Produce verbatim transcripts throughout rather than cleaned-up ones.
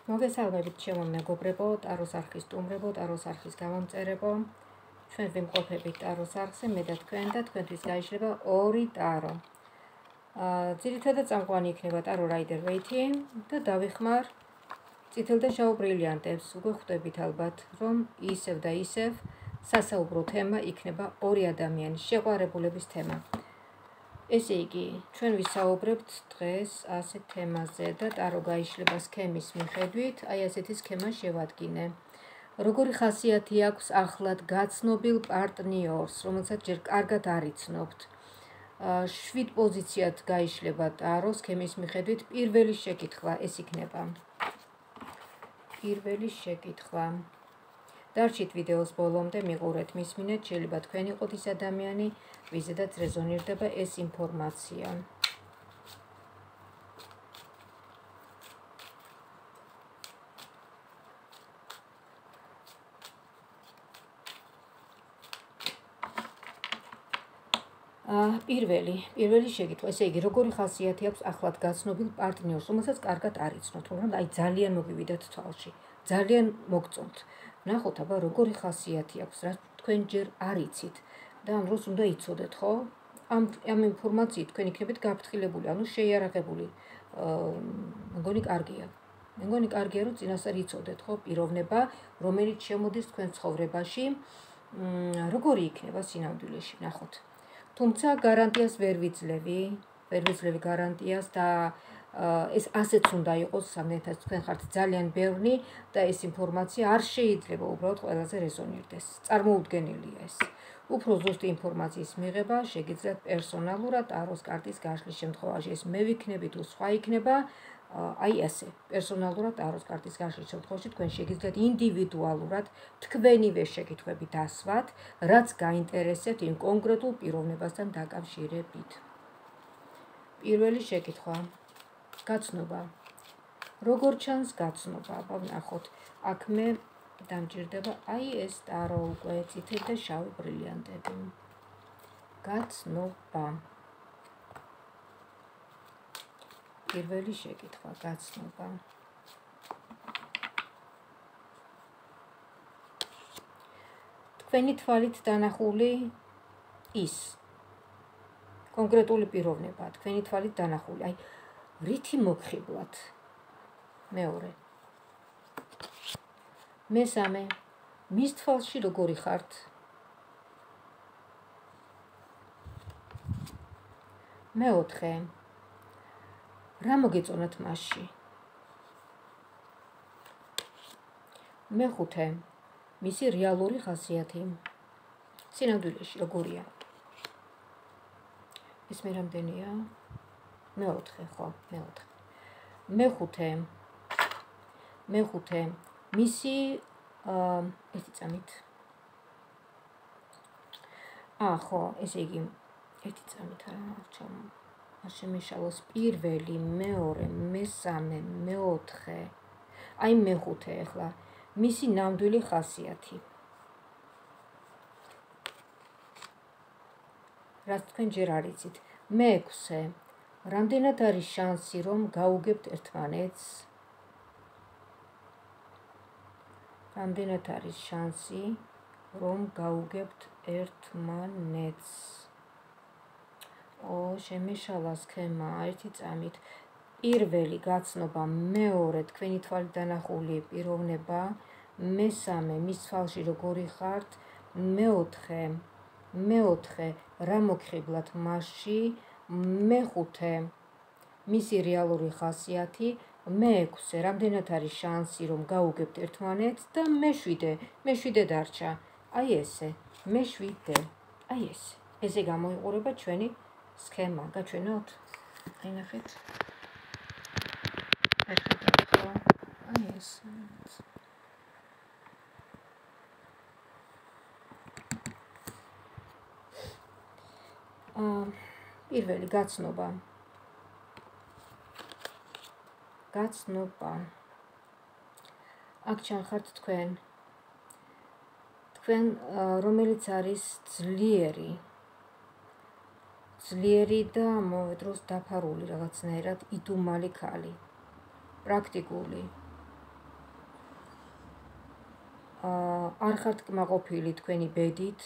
მოგესალმებით ჩემო მეგობრებო, ტაროს არხის სტუმრებო, ტაროს არხის გამომწერებო. ჩვენ ვიმყოფებით ტაროს არხზე, მე და თქვენ და თქვენთვის გაიშლება ორი ტარო. ძირითადად წამყვანი იქნება ტარო რაიდერ ვეითი და დავიხმარ წითელ და შავ ბრილიანტებს. უკვე ხვდებით ალბათ, რომ ისევ და ისევ სასაუბრო თემა იქნება ორი ადამიანის შეყვარებულების თემა. ესე იგი, ჩვენ ვისაუბრებთ დღეს ასეთ თემაზე და ტარო გაიშლება სქემის მიხედვით, აი ასეთი სქემა შევადგინე. როგორი ხასიათი აქვს ახლად გაცნობილ პარტნიორს, რომელსაც ჯერ კარგად არ იცნობთ. შვიდ პოზიციად გაიშლება ტარო სქემის მიხედვით. პირველი შეკითხვა ეს იქნება. პირველი შეკითხვა. დარჩით ვიდეოს ბოლომდე, მიყურეთ, მისმინეთ, შეიძლება თქვენ იყოთ ის ადამიანი, ვიზედაც რეზონირდება ეს ინფორმაცია. პირველი, პირველი შეკითხვა, ესე იგი, როგორი ხასიათი აქვს ახლად გაცნობილ პარტნიორს, რომელსაც კარგად არ იცნობთ, მაგრამ აი ძალიან მოგივიდათ თვალში, ძალიან მოგწონთ. ნახოთ, აბა როგორი ხასიათი აქვს, რაც თქვენ ჯერ არ იცით და ამ დროს უნდა იცოდეთ, ხო? ამ ამ ინფორმაციით თქვენ იქნებით გაფრთხილებული, ანუ შეიარაღებული. მგონი კარგია. მგონი კარგია, რომ წინასწარ იცოდეთ, ხო, პიროვნება, რომელიც შემოდის თქვენ ცხოვრებაში, როგორი იქნება სინამდვილეში, ნახოთ. თუმცა გარანტიას ვერ ვიძლევი, ვერ ვიძლევი გარანტიას და ეს ასეც უნდა იყოს, სამდენად თქვენ ხართ ძალიან ბევრი და ეს ინფორმაცია არ შეიძლება უბრალოდ ყველაზე რეზონირდეს. წარმოუდგენელია ეს. უფრო ზუსტი ინფორმაციის მიღება შეგიძლიათ პერსონალურად ტაროს კარტის გაშლის შემთხვევაში. ეს მე ვიქნები თუ სხვა იქნება, აი ასე. პერსონალურად ტაროს კარტის გაშლის შემთხვევაში თქვენ შეგიძლიათ ინდივიდუალურად თქვენივე შეკითხვები დასვათ, რაც გაინტერესებთ იმ კონკრეტულ პიროვნებასთან დაკავშირებით. პირველი შეკითხვა. გაცნობა. როგორ ჩანს გაცნობა? აბა ვნახოთ. აქ მე დამჭირდება აი ეს ტარო უკვე წითელი და შავი ბრილიანტები. გაცნობა. პირველი შეკითხვა, გაცნობა. თქვენი თვალით დანახული ის კონკრეტული პიროვნება, თქვენი თვალით დანახული, აი რითი მოგხიბლათ? მეორე. მესამე, მის თვალში როგორი ხართ? მეოთხე, რა მოგეწონათ მასში? მეხუთე, მისი რეალური ხასიათი. სინამდვილეში როგორია? ეს მე რამდენია? მეოთხე, ხო, მეოთხე. მეხუთე, მეხუთე, მისი ერთი წამით. აა, ხო, ესე იგი, ერთი წამით არა, ჩამ. არ შემეშალოს პირველი, მეორე, მესამე, მეოთხე. აი მეხუთე ახლა, მისი ნამდვილი ხასიათი. რაც თქვენ ჯერ არ იცით. მეექვსე, რამდენად არის შანსი, რომ გაუგებთ ერთმანეთს? რამდენად არის შანსი, რომ გაუგებთ ერთმანეთს? ო, შემეშალა სქემა, ერთი წამით. პირველი გაცნობა, მეორე თქვენი თვალით დანახული პიროვნება, მესამე მის თვალში როგორი ხართ, მეოთხე, მეოთხე რა მოგხიბლათ მასში, მეხუთე მისი რეალური ხასიათი, მეექვსე რამდენად არის შანსი, რომ გაუგებთ ერთმანეთს და მეშვიდე, მეშვიდე დარჩა. აი ესე, მეშვიდე, აი ესე. ესე გამოიყურება ჩვენი სქემა. გაჩვენოთ? აი ნახეთ. აი ეს. აა, პირველი გაცნობა. გაცნობა. აქ ჩანხართ თქვენ. თქვენ, რომელიც არის ძლიერი. ძლიერი და ამავე დროს დაფარული რაღაცნაირად იდუმალი ქალი. პრაქტიკული, არ ხართ კმაყოფილი თქვენი ბედით,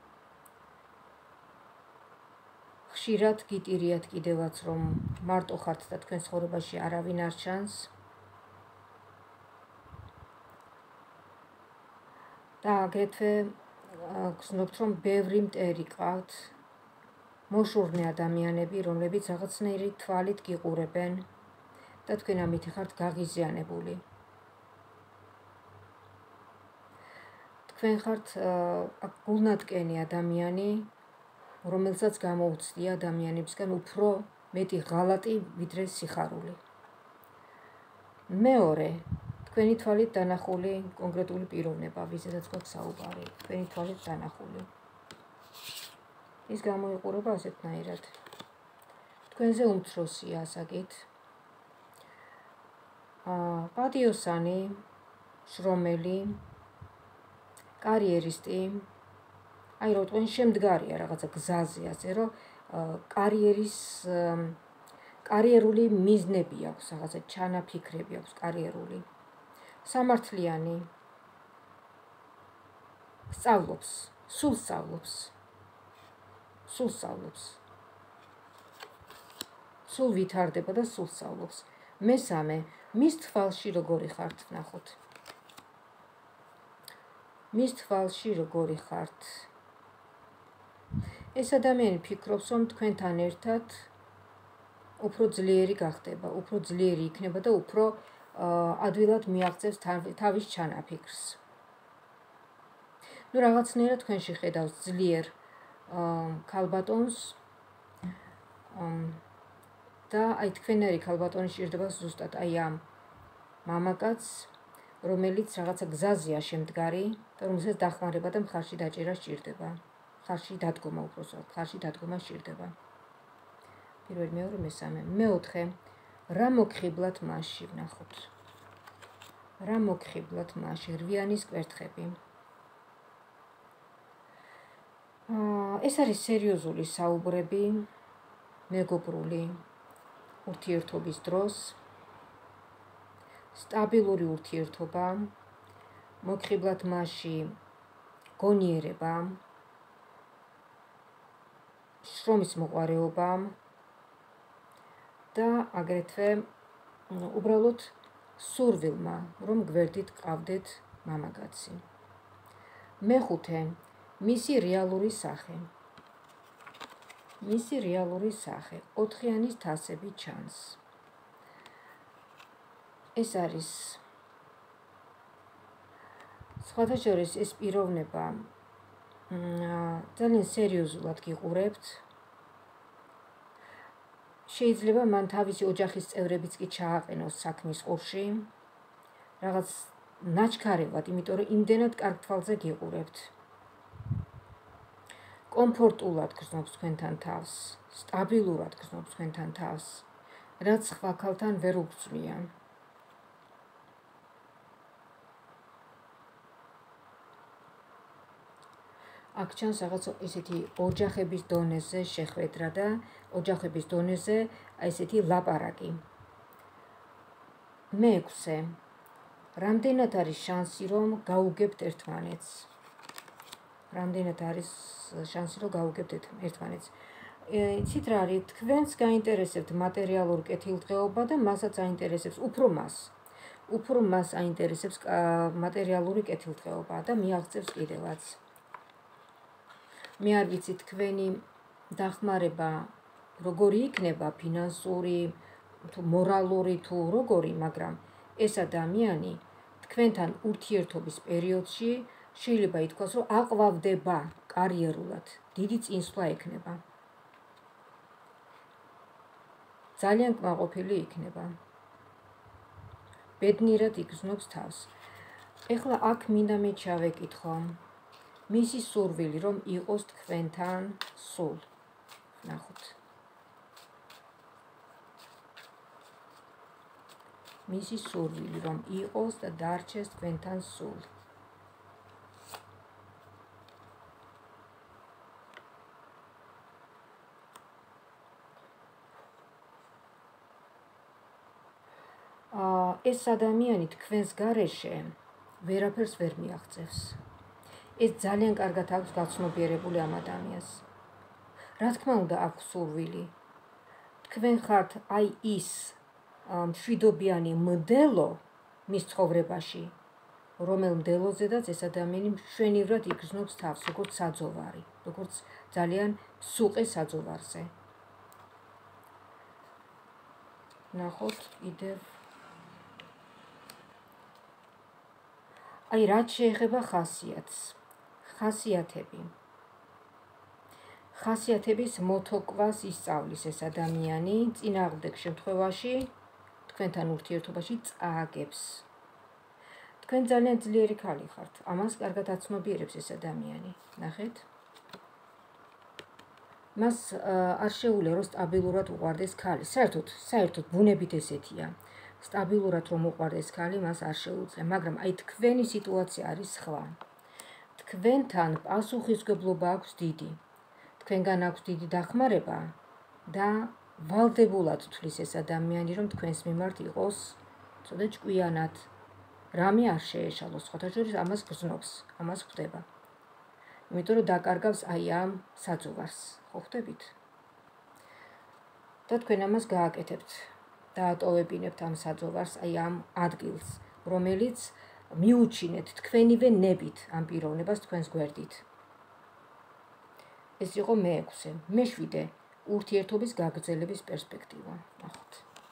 ხშირად გიტირიათ კიდევაც, რომ მარტო ხართ და თქვენ ცხოვრებაში არავინ არ ჩანს და აგრეთვე გრძნობთ, რომ ბევრი მტერი ყავთ, მოშურნე ადამიანები, რომლებიც რაღაცნაირი თვალით გიყურებენ და თქვენ ამით ხართ გაღიზიანებული. თქვენ ხართ გულნატკენი ადამიანი, რომელსაც გამოუცდია ადამიანებისგან უფრო მეტი ღალატი, ვიდრე სიხარული. მეორე, თქვენი თვალით დანახული კონკრეტული პიროვნება, ვიზედაც გვაქვს საუბარი, თქვენი თვალით დანახული. ის გამოიყურება ასეთნაირად. თქვენზე უმცროსია ასაკით, პატიოსანი, შრომელი, კარიერისტი, აი რომ თქვენ შემდგარია რაღაცა გზაზე, ასე რომ კარიერის კარიერული მიზნები აქვს, რაღაცა ჩანაფიქრები აქვს კარიერული. სამართლიანი, სწავლობს, სულ სწავლობს. სულ სწავლობს. სულ ვითარდება და სულ სწავლობს. მესამე, მის თვალში როგორი ხართ, ნახოთ. მის თვალში როგორი ხართ. ეს ადამიანი ფიქრობს, რომ თქვენთან ერთად უფრო ძლიერი გახდება, უფრო ძლიერი იქნება და უფრო ადვილად მიაღწევს თავის ჩანაფიქრს. ნუ რაღაცნაირად თქვენში ხედავს ძლიერ ქალბატონს და აი თქვენერი ქალბატონი სჭირდება ზუსტად აი ამ მამაკაცს, რომელიც რაღაცა გზაზეა შემდგარი და რომელსაც დახმარება და მხარში დაჭერა სჭირდება. მხარში დადგომა უпроსოდ, მხარში დადგომა სჭირდება. პირველი, მეორე, მესამე. მეოთხე, რა მოგხიბლათ მასში, ვნახოთ. რა მოგხიბლათ მასში, რვიანის კვერთხები. ეს არის სერიოზული საუბრები, მეგობრული ურთიერთობის დროს, სტაბილური ურთიერთობა, მოგხიბლათ მასში გონიერება, შრომის მოყვარეობა და აგრეთვე უბრალოდ სურვილმა, რომ გვერდით ყავდეთ მამაკაცი. მეხუთე, მისი რეალური სახე. მისი რეალური სახე, ოთხიანის თასები ჩანს. ეს არის სხვათა შორის ეს პიროვნება ძალიან სერიოზულად გიყურებთ. შეიძლება მან თავისი ოჯახის წევრებიც კი ჩააყენოს საქმის ყურში, რაღაც ნაჩქარევად, იმიტომ რომ იმდენად კარგ თვალზე გიყურებთ. კომფორტულად გრძნობს თქვენთან თავს, სტაბილურად გრძნობს თქვენთან თავს, რაც სხვა ქალთან ვერ უგრძნია. აქ ჩანს რაღაც ისეთი ოჯახების დონეზე შეხვედრა და ოჯახების დონეზე ესეთი ლაპარაკი. მეექვსე, რამდენად არის შანსი, რომ გაუგებთ ერთმანეთს. რამდენად არის შანსი, რომ გაუგებთ ერთმანეთს. იცით რა არის, თქვენს გაინტერესებთ მატერიალური კეთილდღეობა და მასაც აინტერესებს უფრო მას. უფრო მას აინტერესებს მატერიალური კეთილდღეობა და მიაღწევს კიდევაც. მე არ ვიცი თქვენი დახმარება როგორი იქნება, ფინანსური, თუ მორალური, თუ როგორი, მაგრამ ეს ადამიანი თქვენთან ურთიერთობის პერიოდში შეიძლება ითქვას, რომ აყვავდება კარიერულად, დიდი წინსვლა ექნება. ძალიან კმაყოფილი იქნება. ბედნიერად იგრძნობს თავს. ეხლა აქ მინდა მე ჩავეკითხო. მისი სურვილი რომ იყოს თქვენთან სულ. ნახოთ. მისი სურვილი რომ იყოს და დარჩეს თქვენთან სულ. ეს ადამიანი თქვენს გარეშე ვერაფერს ვერ მიაღწევს. ეს ძალიან კარგად აქვს გაცნობიერებული ამ ადამიანს. რა თქმა უნდა, აქვს სურვილი. თქვენ ხართ აი ის მშვიდობიანი მდელო მის ცხოვრებაში, რომელ მდელოზედაც ეს ადამიანი მშვენივრად იგრძნობს თავს, როგორც საძოვარი, როგორც ძალიან სუყე საძოვარზე. ნახოთ კიდევ. აი, რაც შეეხება ხასიათს, ხასიათები. ხასიათების მოთოკვას ისწავლის ეს ადამიანი, წინააღმდეგ შემთხვევაში თქვენთან ურთიერთობაში წააგებს. თქვენ ძალიან ძლიერი ქალი ხართ, ამას კარგად აცნობიერებს ეს ადამიანი. ნახეთ. მას არ შეუძლია რომ სტაბილურად უყვარდეს ქალი. საერთოდ, საერთოდ ბუნებით ესეთია. სტაბილურად რომ უყვარდეს ქალი, მას არ შეუძლია, მაგრამ აი თქვენი სიტუაცია არის სხვა. თქვენთან პასუხისმგებლობა აქვს დიდი. თქვენგან აქვს დიდი დახმარება და ვალდებულად თვლის ეს ადამიანი, რომ თქვენს მიმართ იყოს ცოტა ჭკვიანად. რამე არ შეეშალოს, სხვათა შორის ამას გრძნობს, ამას ხვდება. იმიტომ რომ დაკარგავს აი ამ საძოვარს, ხო ხვდებით? და თქვენ ამას გააკეთებთ, დაატოვებინებთ ამ საძოვარს, აი ამ ადგილს, რომელიც მიუჩინეთ თქვენივე ნებით ამ პიროვნებას თქვენს გვერდით. ეს იყო მეექვსე, მეშვიდე ურთიერთობის გაგრძელების პერსპექტივა. ნახოთ.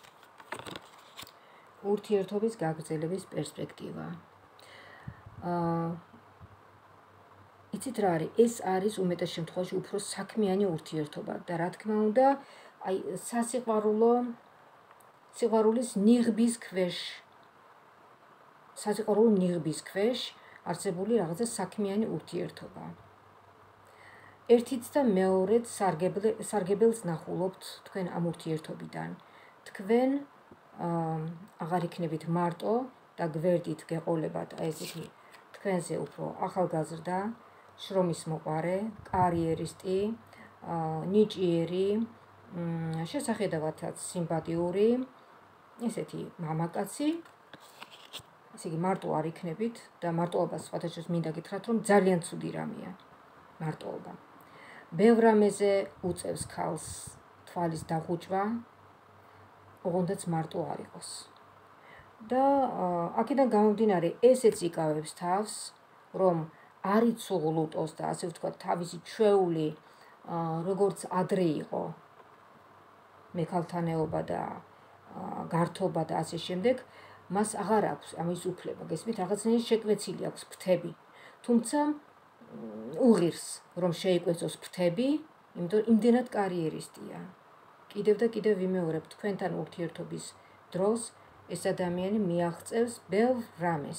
ურთიერთობის გაგრძელების პერსპექტივა. აა იცით რა არის? ეს არის უმეტეს შემთხვევაში უფრო საქმიანი ურთიერთობა და რა თქმა უნდა, აი სასიყვარულო სიყვარულის ნიღბის ქვეშ სასიყვარულო ნიღბის ქვეშ არსებული რაღაცა საქმიანი ურთიერთობა. ერთიც და მეორეც სარგებელს ნახულობთ თქვენ ამ ურთიერთობიდან. თქვენ აღარ იქნებით მარტო და გვერდით გეყოლებათ აი ესეთი თქვენზე უფრო ახალგაზრდა, შრომის მოყარე, კარიერისტი, ნიჭიერი, შესახედავათაც სიმპათიური, ესეთი მამაკაცი. ესე იგი მარტო არ იქნებით და მარტოობას სხვათა შორის მინდა გითხრათ, რომ ძალიან ცუდი რამეა მარტოობა. ბევრ რამეზე უწევს ქალს თვალის დაღუჭვა, ოღონდაც მარტო არ იყოს. და აქედან გამომდინარე ესეც იკავებს თავს, რომ არ იცუღლუტოს და ასე ვთქვათ, თავისი ჩვეული როგორც ადრე იყო მექალთანეობა და გართობა და ასე შემდეგ, მას აღარ აქვს ამის უფლება, გესმით, რაღაცნაირი შეკვეცილი აქვს ფრთები. თუმცა უღირს რომ შეიკვეცოს ფრთები, იმიტომ რომ იმდენად კარიერისტია. კიდევ და კიდევ ვიმეორებ, თქვენთან ურთიერთობის დროს ეს ადამიანი მიაღწევს ბევრ რამეს.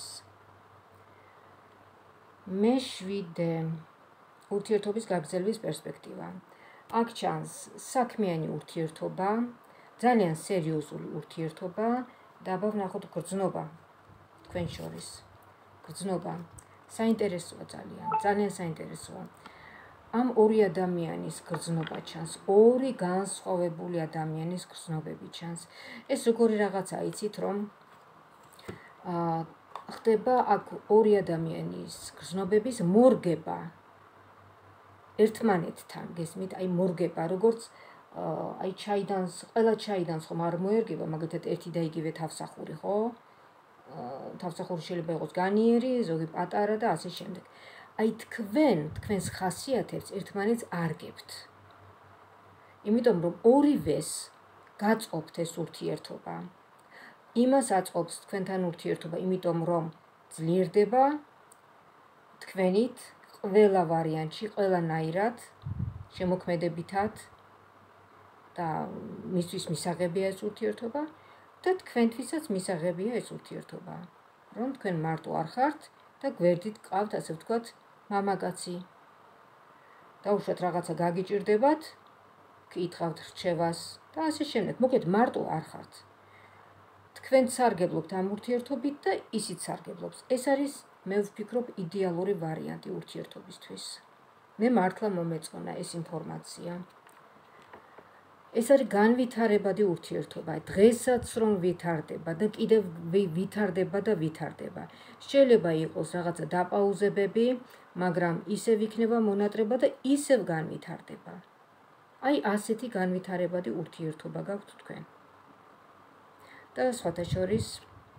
მეშვიდე ურთიერთობის გაგრძელების პერსპექტივა. აქ ჩანს საქმიანი ურთიერთობა, ძალიან სერიოზული ურთიერთობა და აბა ვნახოთ გრძნობა თქვენ შორის. გრძნობა საინტერესოა ძალიან, ძალიან საინტერესოა. ამ ორი ადამიანის გრძნობა ჩანს, ორი განსხვავებული ადამიანის გრძნობები ჩანს. ეს როგორი რაღაცა იცით, რომ აა ხდება აქ ორი ადამიანის გრძნობების მორგება ერთმანეთთან, გესმით, აი მორგება, როგორც აი ჩაიდანს, ყველა ჩაიდანს ხომ არ მოერგება, მაგალითად ერთი და იგივე თავსახური, ხო? თავსახური შეიძლება იყოს განიერი, ზოგი პატარა და ასე შემდეგ. აი თქვენ, თქვენს ხასიათებს ერთმანეთს არგებთ. იმიტომ რომ ორივეს გაწყობთ ეს ურთიერთობა. იმას აწყობს თქვენთან ურთიერთობა, იმიტომ რომ ძლიერდება თქვენით ყველა ვარიანტში, ყველანაირად შემოქმედებითად და მისთვის მისაღებია ეს ურთიერთობა და თქვენთვისაც მისაღებია ეს ურთიერთობა. რომ თქვენ მარტო არ ხართ და გვერდით გყავთ, ასე ვთქვათ, მამაკაცი. დაუშვათ რაღაცა გაგიჭირდებათ, კითხავთ რჩევას და ასე შემდეგ. მოგეთ მარტო არ ხართ. თქვენ სარგებლობთ ამ ურთიერთობით და ისიც სარგებლობს. ეს არის, მე ვფიქრობ, იდეალური ვარიანტი ურთიერთობისთვის. მე მართლა მომეწონა ეს ინფორმაცია. ეს არის განვითარებადი ურთიერთობა. დღესაც რომ ვითარდება და კიდევ ვითარდება და ვითარდება. შეიძლება იყოს რაღაცა დაპაუზებები, მაგრამ ისევ იქნება მონატრება და ისევ განვითარდება. აი ასეთი განვითარებადი ურთიერთობა გაქვთ თქვენ. და სხვათა შორის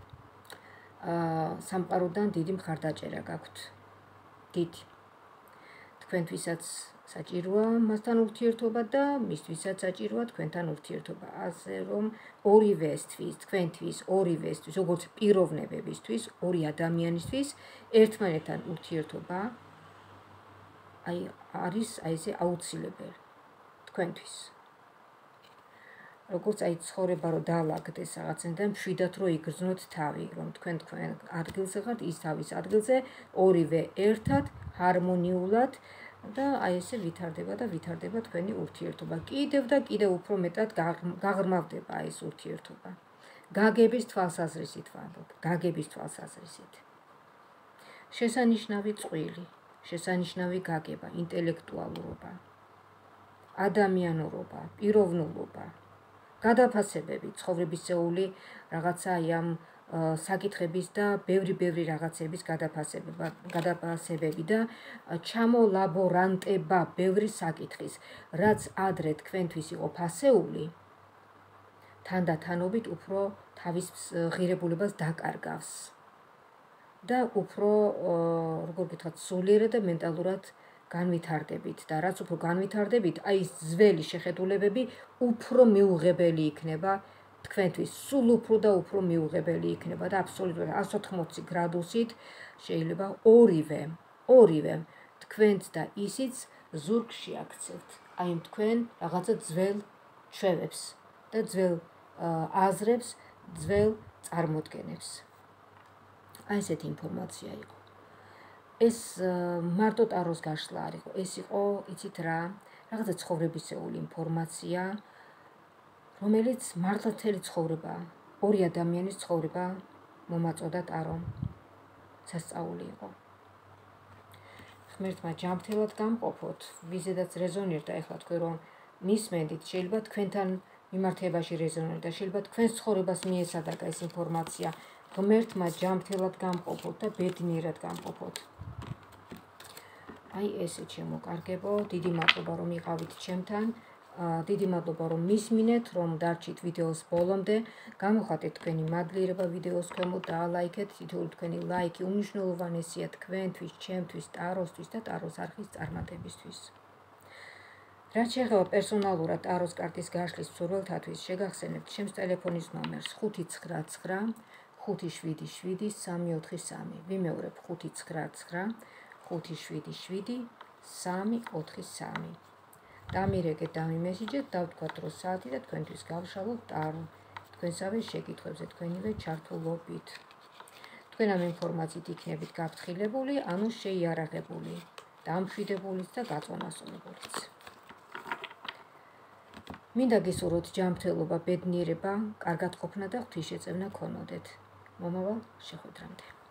აა სამყაროდან დიდი მხარდაჭერა გაქვთ. დიდი. თქვენთვისაც საჭიროა მასთან ურთიერთობა და მისთვისაც საჭიროა თქვენთან ურთიერთობა. ასე რომ ორივესთვის, თქვენთვის, ორივესთვის, როგორც პიროვნებებისთვის, ორი ადამიანისთვის ერთმანეთთან ურთიერთობა აი არის აი ესე აუცილებელი თქვენთვის. როგორც აი ცხოვრება რო დაალაგდეს რაღაცნაირად მშვიდად რო იგრძნოთ თავი, რომ თქვენ თქვენ ადგილზე ხართ, ის თავის ადგილზე, ორივე ერთად, ჰარმონიულად და აი ესე ვითარდება და ვითარდება თქვენი ურთიერთობა. კიდევ და კიდევ უფრო მეტად გაღრმავდება ეს ურთიერთობა. გაგების თვალსაზრისით ვამბობ, გაგების თვალსაზრისით. შესანიშნავი წყვილი, შესანიშნავი გაგება, ინტელექტუალურობა, ადამიანურობა, პიროვნულობა, გადაფასებები, ცხოვრებისეული რაღაცა აი ამ საკითხების და ბევრი-ბევრი რაღაცების გადაფასებები და ჩამოლაბორანტება ბევრი საკითხის, რაც ადრე თქვენთვის იყო ფასეული, თანდათანობით უფრო თავის ღირებულებას დაკარგავს და უფრო, როგორ გითხრათ, სულიერად და მენტალურად განვითარდებით და რაც უფრო განვითარდებით, აი ეს ძველი შეხედულებები უფრო მიუღებელი იქნება თქვენთვის, სულ უფრო და უფრო მიუღებელი იქნება და აბსოლუტურად εκατს ოთხმოცი გრადუსით შეიძლება ორივე, ორივე თქვენც და ისიც ზურგში აქცევთ. აი თქვენ რაღაცა ძველ ჩვევებს და ძველ აზრებს, ძველ წარმოდგენებს. აი ესეთი ინფორმაცია იყო. ეს მარტო ტაროს გაშლა არ იყო, ეს იყო, იცით რა, რაღაცა ცხოვრებისეული ინფორმაცია, რომელიც მართლა მთელი ცხოვრება, ორი ადამიანის ცხოვრება მომაწოდა ტარომ. სასწაული იყო. ღმერთმა ჯანმრთელად გამყოფოთ, ვიზედაც რეზონირდა, ეხლა თქვენ რომ მისმენდით, შეიძლება თქვენთან მიმართებაში რეზონირდა, შეიძლება თქვენს ცხოვრებას მიესადაგა ეს ინფორმაცია. ღმერთმა ჯანმრთელად გამყოფოთ და ბედნიერად გამყოფოთ. აი ესე ჩემო კარგებო, დიდი მადლობა რომ იყავით ჩემთან, დიდი მადლობა რომ მისმინეთ, რომ დარჩით ვიდეოს ბოლომდე, გამოხატეთ თქვენი მადლიერება ვიდეოს ქვემოთ და ალაიქეთ, თითოეული თქვენი ლაიქი უმნიშვნელოვანესია თქვენთვის, ჩემთვის, ტაროსთვის და ტაროს არხის წარმატებისთვის. რაც შეეხება პერსონალურად ტაროს კარტის გაშლის მსურველთათვის, შეგახსენებთ ჩემს ტელეფონის ნომერს ხუთი ცხრა ცხრა ხუთი შვიდი შვიდი სამი ოთხი სამი. ვიმეორებ ხუთი ცხრა ცხრა ხუთი შვიდი შვიდი სამი ოთხი სამი. დამირეკეთ, დამიმესიჯეთ, დავთქვათ რო საათი და თქვენთვის გავშალოთ ტარო. თქვენსავე შეკითხვებზე თქვენივე ჩართულობით. თქვენ ამ ინფორმაციით იქნებით გაფრთხილებული, ანუ შეიარაღებული, დამშვიდებულიც და გაწონასწორებულიც. მინდა გისურვოთ ჯანმრთელობა, ბედნიერება, კარგად ყოფნა და ღვთისშეწევნა ქონოდეთ. მომავალ შეხვედრამდე.